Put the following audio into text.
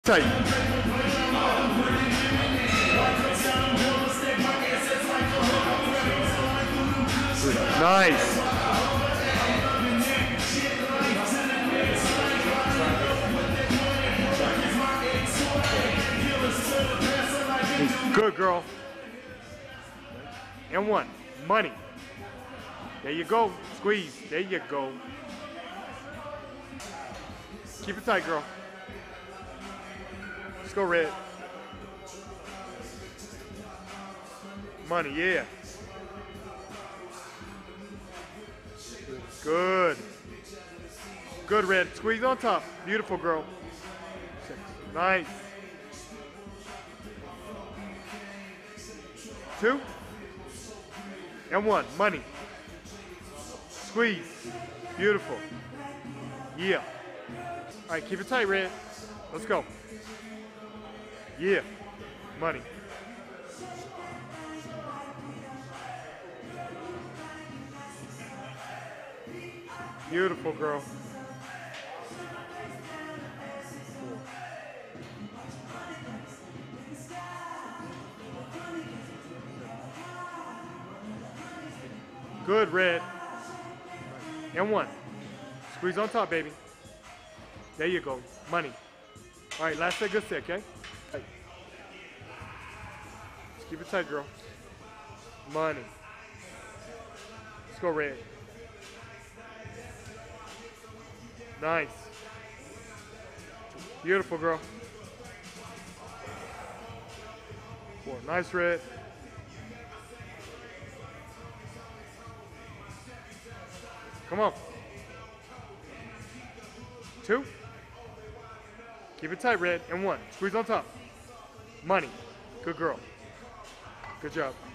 Tight. Nice. Good girl. And one. Money. There you go. Squeeze. There you go. Keep it tight, girl. Let's go, red. Money, yeah. Good. Good, red. Squeeze on top. Beautiful, girl. Nice. Two. And one. Money. Squeeze. Beautiful. Yeah. All right, keep it tight, red. Let's go. Yeah. Money. Beautiful, girl. Good, red. And one. Squeeze on top, baby. There you go. Money. All right, last set, good set, okay? Hey. Just keep it tight, girl. Money. Let's go, red. Nice. Beautiful, girl. Four. Nice, red. Come on. Two. Keep it tight, red. And one. Squeeze on top. Money. Good girl. Good job.